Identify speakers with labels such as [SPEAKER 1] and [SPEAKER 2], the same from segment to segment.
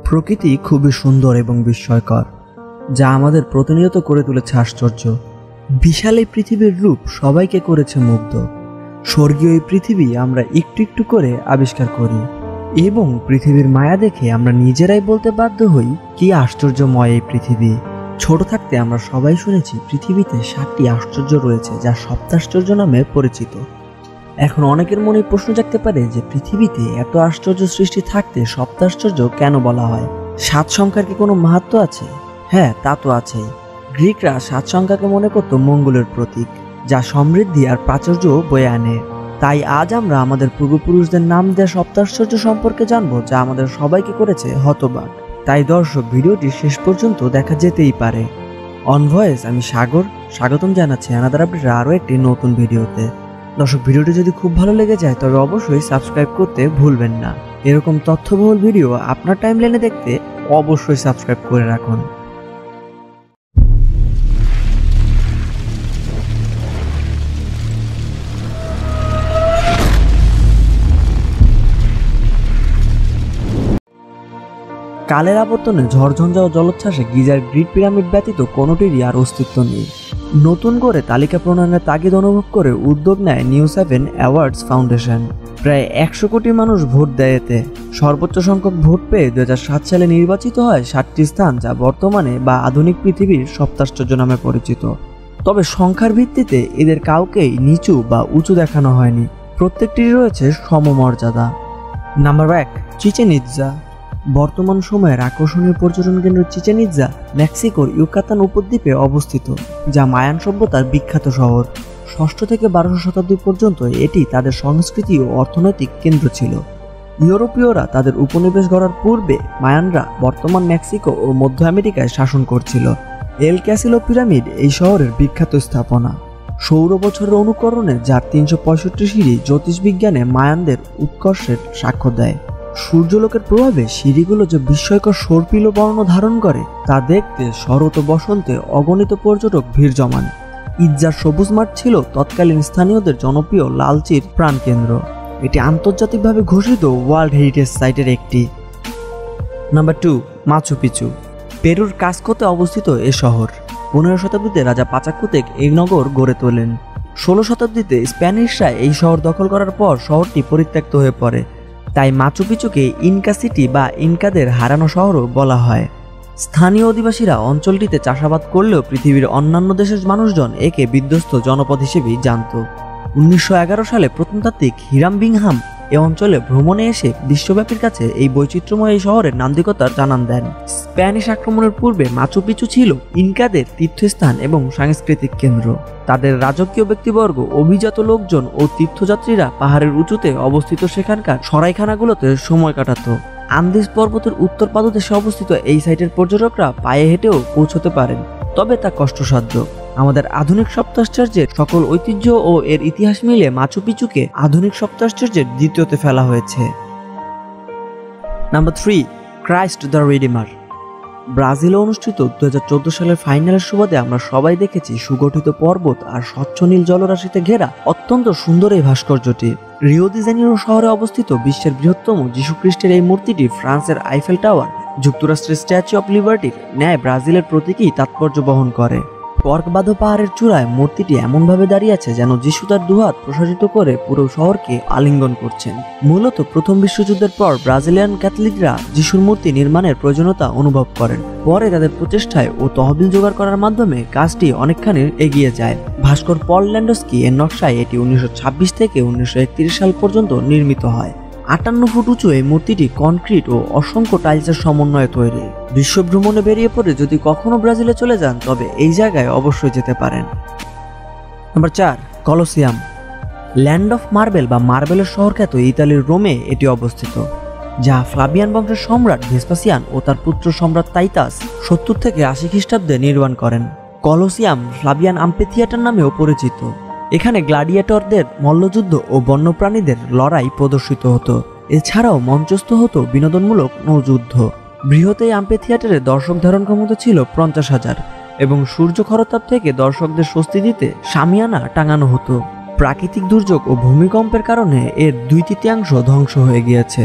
[SPEAKER 1] প্রকৃতি খুবই সুন্দর এবং বিস্ময়কর, যা আমাদের প্রতিনিয়ত করে তুলেছে আশ্চর্য। বিশাল এই পৃথিবীর রূপ সবাইকে করেছে মুগ্ধ। স্বর্গীয় এই পৃথিবী আমরা একটু একটু করে আবিষ্কার করি এবং পৃথিবীর মায়া দেখে আমরা নিজেরাই বলতে বাধ্য হই কি আশ্চর্যময় এই পৃথিবী। ছোট থাকতে আমরা সবাই শুনেছি পৃথিবীতে 7টি আশ্চর্য রয়েছে, যা সপ্তাশ্চর্য নামে পরিচিত। এখন অনেকের মনে প্রশ্ন জাগতে পারে যে পৃথিবীতে এত আশ্চর্য সৃষ্টি থাকতে সপ্তাশ্চর্য কেন বলা হয়? 7 সংখ্যার কি কোনো মাহাত্ম্য আছে? হ্যাঁ, তা তো আছেই। গ্রিকরা 7 সংখ্যাকে মনে করত মঙ্গলের প্রতীক, যা সমৃদ্ধি আর প্রাচুর্য বয়ে আনে। তাই আজ আমরা আমাদের পূর্বপুরুষদের নাম দেওয়া সপ্তাশ্চর্য সম্পর্কে জানবো, যা আমাদের সবাইকে করেছে হতবাক। তাই দর্শক, ভিডিওটি শেষ পর্যন্ত দেখা যেতেই পারে। অন ভয়েস, আমি সাগর, স্বাগতম জানাচ্ছি আনাদার আপডেটের আরও একটি নতুন ভিডিওতে। দর্শক, ভিডিওটি যদি খুব ভালো লেগে যায় তবে অবশ্যই সাবস্ক্রাইব করতে ভুলবেন না। এরকম তথ্যবহুল ভিডিও আপনার টাইমলাইনে দেখতে অবশ্যই সাবস্ক্রাইব করে রাখুন। কালের আবর্তনে ঝড়ঝঞ্ঝা ও জলোচ্ছ্বাসে গিজার গ্রিড পিরামিড ব্যতীত কোনোটিরই আর অস্তিত্ব নেই। নতুন করে তালিকা প্রণয়নের তাগিদ অনুভব করে উদ্যোগ নেয় নিউ 7 অ্যাওয়ার্ডস ফাউন্ডেশন। প্রায় 100 কোটি মানুষ ভোট দেয় এতে। সর্বোচ্চ সংখ্যক ভোট পেয়ে 2007 সালে নির্বাচিত হয় 7টি স্থান, যা বর্তমানে বা আধুনিক পৃথিবীর সপ্তাশ্চর্য নামে পরিচিত। তবে সংখ্যার ভিত্তিতে এদের কাউকেই নিচু বা উঁচু দেখানো হয়নি, প্রত্যেকটিরই রয়েছে সমমর্যাদা। Number 1, Chichen Itza. বর্তমান সময়ের আকর্ষণীয় পর্যটন কেন্দ্র চিচেন ইৎজা মেক্সিকোর ইউকাতান উপদ্বীপে অবস্থিত, যা মায়ান সভ্যতার বিখ্যাত শহর। 6শ থেকে 12শ শতাব্দী পর্যন্ত এটি তাদের সংস্কৃতি ও অর্থনৈতিক কেন্দ্র ছিল। ইউরোপীয়রা তাদের উপনিবেশ গড়ার পূর্বে মায়ানরা বর্তমান মেক্সিকো ও মধ্য আমেরিকায় শাসন করছিল। এল ক্যাসিলো পিরামিড এই শহরের বিখ্যাত স্থাপনা। সৌর বছরের অনুকরণে, যার 365 সিঁড়ি জ্যোতিষবিজ্ঞানে মায়ানদের উৎকর্ষের সাক্ষ্য দেয়। সূর্যলোকের প্রভাবে সিঁড়িগুলো যে বিস্ময়কর সর্পিল বর্ণ ধারণ করে তা দেখতে শরৎ ও বসন্তে অগণিত পর্যটক ভিড় জমান। ইৎজার সবুজ মাঠ ছিল তৎকালীন স্থানীয়দের জনপ্রিয় লালচির প্রাণকেন্দ্র। এটি আন্তর্জাতিকভাবে ঘোষিত ওয়ার্ল্ড হেরিটেজ সাইটের একটি। Number 2, Machu Picchu. পেরুর কাসকোতে অবস্থিত এ শহর। 15 শতাব্দীতে রাজা পাচাকুতেক এই নগর গড়ে তোলেন। 16 শতাব্দীতে স্প্যানিশরা এই শহর দখল করার পর শহরটি পরিত্যক্ত হয়ে পড়ে। তাই মাচু পিচুকে ইনকা সিটি বা ইনকাদের হারানো শহরও বলা হয়। স্থানীয় অধিবাসীরা অঞ্চলটিতে চাষাবাদ করলেও পৃথিবীর অন্যান্য দেশের মানুষজন একে বিধ্বস্ত জনপদ হিসেবেই জানত। 1911 সালে প্রত্নতাত্ত্বিক হিরাম বিংহাম এ অঞ্চলে ভ্রমণে এসে বিশ্বব্যাপীর কাছে এই বৈচিত্র্যময় এই শহরের নান্দিকতার জানান দেন। স্প্যানিশ আক্রমণের পূর্বে মাচু পিচু ছিল ইনকাদের তীর্থস্থান এবং সাংস্কৃতিক কেন্দ্র। তাদের রাজকীয় ব্যক্তিবর্গ, অভিজাত লোকজন ও তীর্থযাত্রীরা পাহাড়ের উঁচুতে অবস্থিত সেখানকার সরাইখানাগুলোতে সময় কাটাত। আন্দিজ পর্বতের উত্তর পাদদেশে অবস্থিত এই সাইটের পর্যটকরা পায়ে হেঁটেও পৌঁছতে পারেন, তবে তা কষ্টসাধ্য। আমাদের আধুনিক সপ্তাশ্চর্যের সকল ঐতিহ্য ও এর ইতিহাস মিলে মাচু পিচুকে আধুনিক সপ্তাশ্চর্যের দ্বিতীয়তে ফেলা হয়েছে। Number 3, Christ the Redeemer. ব্রাজিলে অনুষ্ঠিত 2014 সালের ফাইনালের সুবাদে আমরা সবাই দেখেছি সুগঠিত পর্বত আর স্বচ্ছ নীল জলরাশিতে ঘেরা অত্যন্ত সুন্দর এই ভাস্কর্যটি। রিও ডি জেনিরো শহরে অবস্থিত বিশ্বের বৃহত্তম যীশুখ্রিস্টের এই মূর্তিটি ফ্রান্সের আইফেল টাওয়ার, যুক্তরাষ্ট্রের স্ট্যাচু অব লিবার্টির ন্যায় ব্রাজিলের প্রতীকী তাৎপর্য বহন করে। কর্কবাদো পাহাড়ের চূড়ায় মূর্তিটি এমনভাবে দাঁড়িয়ে আছে যেন যিশু তার দুহাত প্রসারিত করে পুরো শহরকে আলিঙ্গন করছেন। মূলত প্রথম বিশ্বযুদ্ধের পর ব্রাজিলিয়ান ক্যাথলিকরা যিশুর মূর্তি নির্মাণের প্রয়োজনীয়তা অনুভব করেন। পরে তাদের প্রচেষ্টায় ও তহবিল জোগাড় করার মাধ্যমে কাজটি অনেকখানি এগিয়ে যায়। ভাস্কর পল ল্যান্ডস্কি এর নকশায় এটি 1926 থেকে 1931 সাল পর্যন্ত নির্মিত হয়। 58 ফুট উঁচু এই মূর্তিটি কনক্রিট ও অসংখ্য টাইলসের সমন্বয়ে তৈরি। বিশ্ব ভ্রমণে বেরিয়ে পড়ে যদি কখনো ব্রাজিলে চলে যান তবে এই জায়গায় অবশ্যই যেতে পারেন। Number 4, colosseum. Land of marble বা মার্বেলের শহর খ্যাত ইতালির রোমে এটি অবস্থিত, যা ফ্লাভিয়ান বংশের সম্রাট ভেসপাসিয়ান ও তার পুত্র সম্রাট তাইতাস 70 থেকে 80 খ্রিস্টাব্দে নির্মাণ করেন। কলোসিয়াম ফ্লাভিয়ান আম্পিথিয়েটার নামেও পরিচিত। এখানে গ্ল্যাডিয়েটরদের মল্লযুদ্ধ ও বন্যপ্রাণীদের লড়াই প্রদর্শিত হতো। এছাড়াও মঞ্চস্থ হতো বিনোদনমূলক নৌযুদ্ধ। বৃহৎ এই আম্পিথিয়েটারে দর্শক ধারণ ক্ষমতা ছিল 50,000 এবং সূর্য খরতাপ থেকে দর্শকদের স্বস্তি দিতে শামিয়ানা টাঙানো হতো। প্রাকৃতিক দুর্যোগ ও ভূমিকম্পের কারণে এর 2/3 ধ্বংস হয়ে গিয়েছে।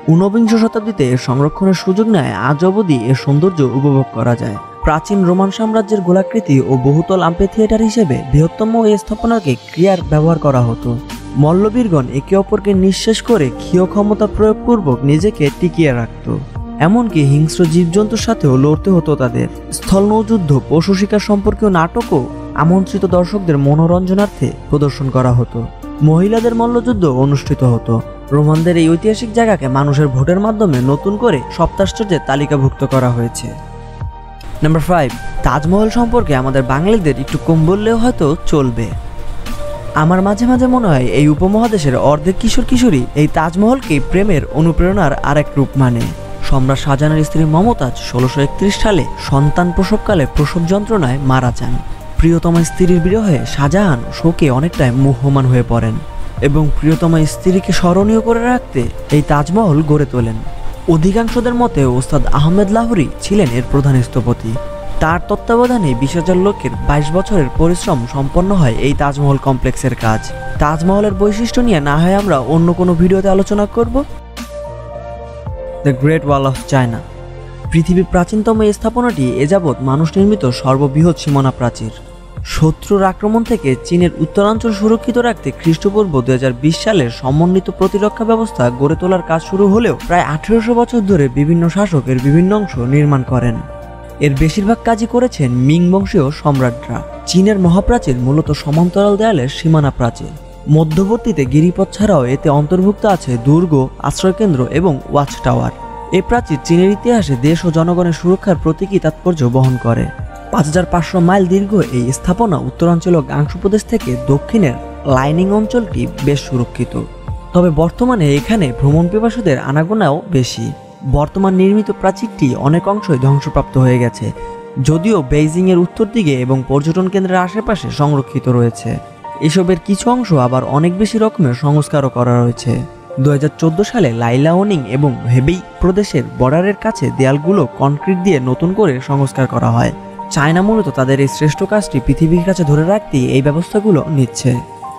[SPEAKER 1] ঊনবিংশ শতাব্দীতে এর সংরক্ষণের সুযোগ নেয় আজ অবধি এর সৌন্দর্য উপভোগ করা যায়। প্রাচীন রোমান সাম্রাজ্যের গোলাকৃতি ও বহুতল আম্পেথিয়েটার হিসেবে বৃহত্তম এই স্থাপনাকে ক্রিয়ার ব্যবহার করা হতো। মল্লবীরগণ একে অপরকে নিঃশেষ করে ক্ষীয় ক্ষমতা প্রয়োগপূর্বক নিজেকে টিকিয়ে রাখত। এমনকি হিংস্র জীবজন্তুর সাথেও লড়তে হতো তাদের। স্থল নৌযুদ্ধ, পশু শিকার সম্পর্কীয় নাটকও আমন্ত্রিত দর্শকদের মনোরঞ্জনার্থে প্রদর্শন করা হতো। মহিলাদের মল্লযুদ্ধ অনুষ্ঠিত হতো। রোমানদের এই ঐতিহাসিক জায়গাকে মানুষের ভোটের মাধ্যমে নতুন করে সপ্তাশ্চর্যের তালিকাভুক্ত করা হয়েছে। নাম্বার 5, তাজমহল সম্পর্কে আমাদের বাঙালিদের একটু কম বললেও হয়তো চলবে। আমার মাঝে মাঝে মনে হয় এই উপমহাদেশের অর্ধেক কিশোর কিশোরী এই তাজমহলকে প্রেমের অনুপ্রেরণার আরেক রূপ মানে। সম্রাট শাহজাহানের স্ত্রী মমতাজ 1631 সালে সন্তান প্রসবকালে প্রসব যন্ত্রণায় মারা যান। প্রিয়তমা স্ত্রীর বিরহে শাহজাহান শোকে অনেকটাই মুহ্যমান হয়ে পড়েন এবং প্রিয়তমা স্ত্রীকে স্মরণীয় করে রাখতে এই তাজমহল গড়ে তোলেন। অধিকাংশদের মতে ওস্তাদ আহমেদ লাহোরী ছিলেন এর প্রধান স্থপতি। তার তত্ত্বাবধানে 20,000 লোকের 22 বছরের পরিশ্রম সম্পন্ন হয় এই তাজমহল কমপ্লেক্সের কাজ। তাজমহলের বৈশিষ্ট্য নিয়ে না হয় আমরা অন্য কোনো ভিডিওতে আলোচনা করব। The great wall of China পৃথিবীর প্রাচীনতম এই স্থাপনাটি এযাবৎ মানুষ নির্মিত সর্ববৃহৎ সীমানা প্রাচীর। শত্রুর আক্রমণ থেকে চীনের উত্তরাঞ্চল সুরক্ষিত রাখতে খ্রিস্টপূর্ব 2020 সালের সমন্বিত প্রতিরক্ষা ব্যবস্থা গড়ে তোলার কাজ শুরু হলেও প্রায় 1800 বছর ধরে বিভিন্ন শাসক এর বিভিন্ন অংশ নির্মাণ করেন। এর বেশিরভাগ কাজই করেছেন মিং বংশীয় সম্রাটরা। চীনের মহাপ্রাচীর মূলত সমান্তরাল দেয়ালের সীমানা প্রাচীর। মধ্যবর্তীতে গিরিপথ ছাড়াও এতে অন্তর্ভুক্ত আছে দুর্গ, আশ্রয়কেন্দ্র এবং ওয়াচ টাওয়ার। এই প্রাচীর চীনের ইতিহাসে দেশ ও জনগণের সুরক্ষার প্রতীকী তাৎপর্য বহন করে। 5500 মাইল দীর্ঘ এই স্থাপনা উত্তরাঞ্চলীয় গাংশু প্রদেশ থেকে দক্ষিণের লাইনিং অঞ্চলটি বেশ সুরক্ষিত। তবে বর্তমানে এখানে ভ্রমণ পিপাসুদের আনাগোনাও বেশি। বর্তমান নির্মিত প্রাচীরটি অনেক অংশই ধ্বংসপ্রাপ্ত হয়ে গেছে, যদিও বেইজিংয়ের উত্তর দিকে এবং পর্যটন কেন্দ্রের আশেপাশে সংরক্ষিত রয়েছে। এসবের কিছু অংশ আবার অনেক বেশি রকমের সংস্কারও করা রয়েছে। 2014 সালে লাইলাওনিং এবং হেবেই প্রদেশের বর্ডারের কাছে দেয়ালগুলো কনক্রিট দিয়ে নতুন করে সংস্কার করা হয়। চায়না মূলত তাদের এই শ্রেষ্ঠ কাজটি পৃথিবীর কাছে ধরে রাখতেই এই ব্যবস্থাগুলো নিচ্ছে।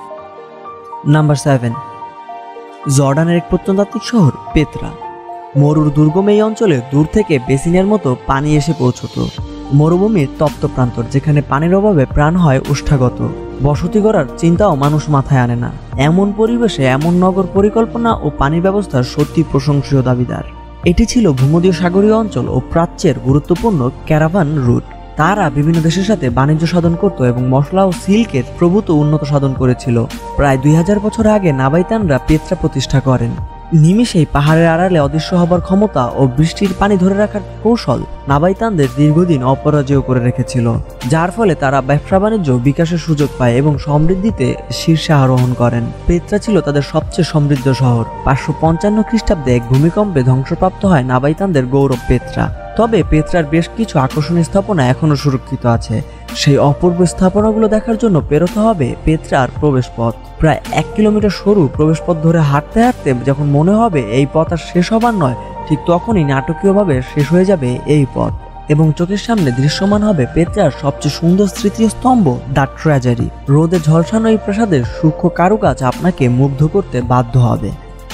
[SPEAKER 1] নাম্বার 7, জর্ডানের এক প্রত্নতাত্ত্বিক শহর পেত্রা। মরুর দুর্গম এই অঞ্চলে দূর থেকে বেসিনের মতো পানি এসে পৌঁছত। মরুভূমির তপ্ত প্রান্তর, যেখানে পানির অভাবে প্রাণ হয় ওষ্ঠাগত। বসতি গড়ার চিন্তাও মানুষ মাথায় আনে না। এমন পরিবেশে এমন নগর পরিকল্পনা ও পানির ব্যবস্থার সত্যি প্রশংসনীয় দাবিদার। এটি ছিল ভূমধ্যীয় সাগরীয় অঞ্চল ও প্রাচ্যের গুরুত্বপূর্ণ ক্যারাভান রুট। তারা বিভিন্ন দেশের সাথে বাণিজ্য সাধন করত এবং মশলা ও সিল্কের প্রভূত উন্নত সাধন করেছিল। প্রায় 2000 বছর আগে নাবাইতানরা পেত্রা প্রতিষ্ঠা করেন। নিমিষেই পাহাড়ের আড়ালে অদৃশ্য হবার ক্ষমতা ও বৃষ্টির পানি ধরে রাখার কৌশল নাবাইতানদের দীর্ঘদিন অপরাজেয় করে রেখেছিল, যার ফলে তারা ব্যবসা বাণিজ্য বিকাশের সুযোগ পায় এবং সমৃদ্ধিতে শীর্ষে আরোহণ করেন। পেত্রা ছিল তাদের সবচেয়ে সমৃদ্ধ শহর। 555 খ্রিস্টাব্দে এক ভূমিকম্পে ধ্বংসপ্রাপ্ত হয় নাবাইতানদের গৌরব পেত্রা। তবে পেত্রার বেশ কিছু আকর্ষণীয় স্থাপনা এখনও সুরক্ষিত আছে। সেই অপূর্ব স্থাপনাগুলো দেখার জন্য পেরোতে হবে পেত্রার প্রবেশপথ। প্রায় 1 কিলোমিটার সরু প্রবেশপথ ধরে হাঁটতে হাঁটতে যখন মনে হবে এই পথ আর শেষ হবার নয়, ঠিক তখনই নাটকীয়ভাবে শেষ হয়ে যাবে এই পথ এবং চোখের সামনে দৃশ্যমান হবে পেত্রার সবচেয়ে সুন্দর স্মৃতির স্তম্ভ দ্য ট্র্যাজেডি। রোদে ঝলসানো এই প্রাসাদের সূক্ষ্ম কারুকাজ আপনাকে মুগ্ধ করতে বাধ্য হবে।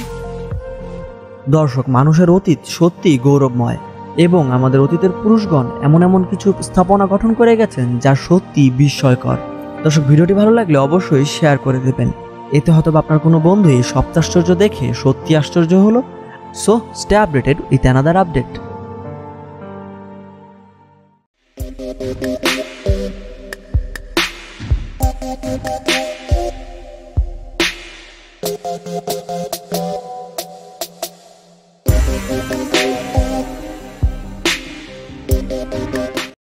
[SPEAKER 1] দর্শক, মানুষের অতীত সত্যিই গৌরবময় এবং আমাদের অতীতের পুরুষগণ এমন এমন কিছু স্থাপনা গঠন করে গেছেন যা সত্যি বিস্ময়কর। দর্শক, ভিডিওটি ভালো লাগলে অবশ্যই শেয়ার করে দেবেন। এতে হয়তো আপনার কোনো বন্ধু এই সপ্তাশ্চর্য দেখে সত্যি আশ্চর্য হলো। So stay updated with another update.